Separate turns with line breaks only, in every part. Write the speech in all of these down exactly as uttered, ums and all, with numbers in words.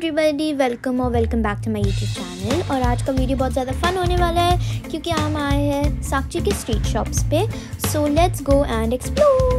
Everybody, welcome और welcome back to my YouTube channel. और आज का वीडियो बहुत ज़्यादा फन होने वाला है क्योंकि हम आए हैं साक्षी की स्ट्रीट शॉप्स पे। So let's go and explore.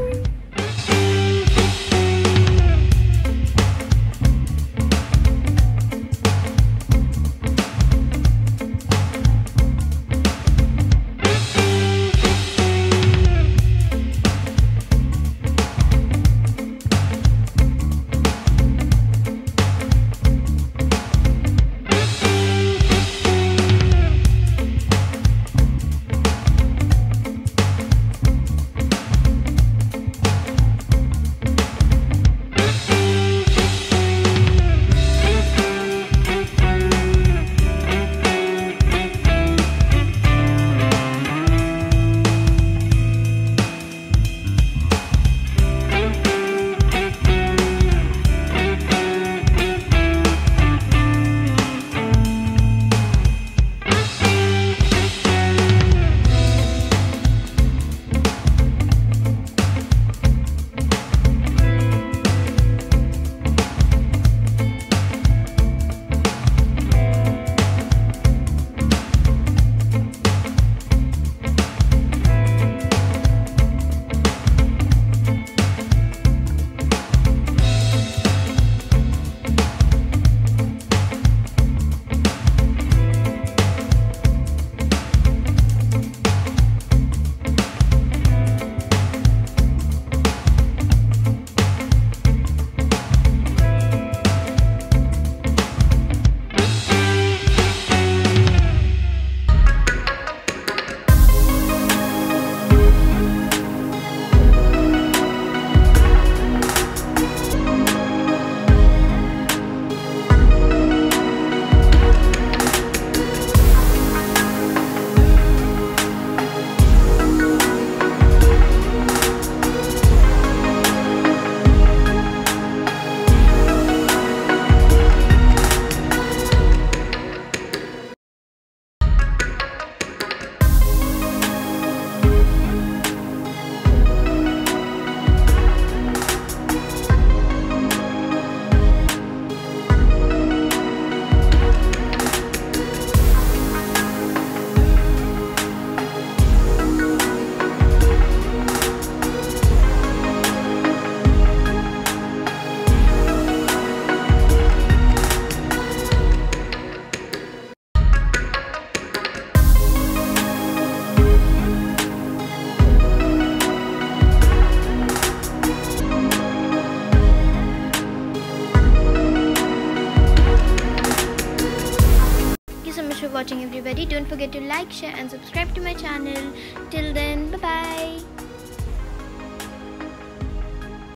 Thank you so much for watching everybody. Don't forget to like, share and subscribe to my channel.